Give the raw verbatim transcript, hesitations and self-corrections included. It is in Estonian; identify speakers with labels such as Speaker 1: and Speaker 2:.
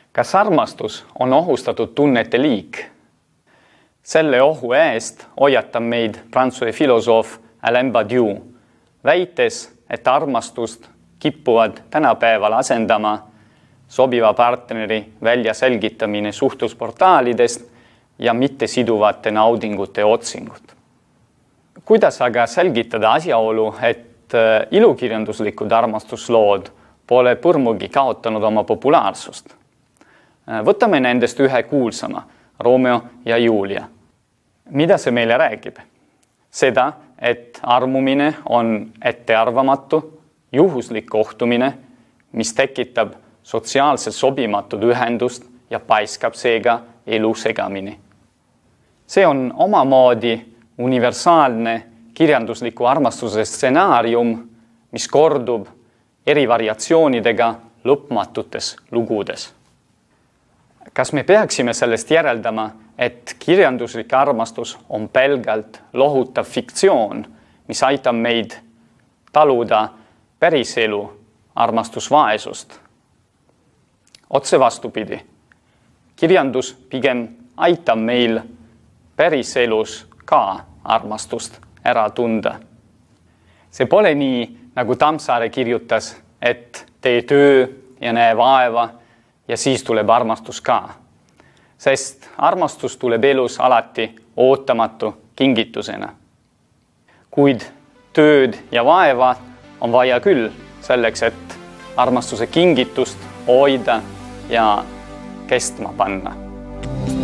Speaker 1: Kas armastus on ohustatud tunnete liik? Selle ohu eest hoiatab meid prantsuse filosoof Alain Badiou, väites, et armastust kippuvad tänapäeval asendama sobiva partneri välja selgitamine suhtlusportaalidest ja mittesiduvate naudingute otsingud. Kuidas aga selgitada asjaolu, et ilukirjanduslikud armastuslood pole põrmugi kaotanud oma populaarsust? Võtame nendest ühe kuulsama, Romeo ja Julia. Mida see meile räägib? Seda, et armumine on ettearvamatu, juhuslik kohtumine, mis tekitab sotsiaalselt sobimatud ühendust ja paiskab seega elu segamini. See on omamoodi universaalne kirjandusliku armastuse stsenaarium, mis kordub eri variatsioonidega lõpmatutes lugudes. Kas me peaksime sellest järeldama, et kirjanduslik armastus on pelgalt lohutav fiktsioon, mis aitab meid taluda päriselu armastusvaesust? Otse vastupidi. Kirjandus pigem aitab meil päriselus ka armastust ära tunda. See pole nii, nagu Tammsaare kirjutas, et tee töö ja näe vaeva ja siis tuleb armastus ka. Sest armastus tuleb elus alati ootamatu kingitusena. Kuid tööd ja vaeva on vaja küll selleks, et armastuse kingitust hoida ja kestma panna.